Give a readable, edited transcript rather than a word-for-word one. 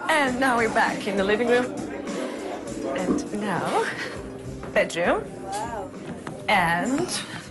And now we're back in the living room. And now, bedroom. Wow. And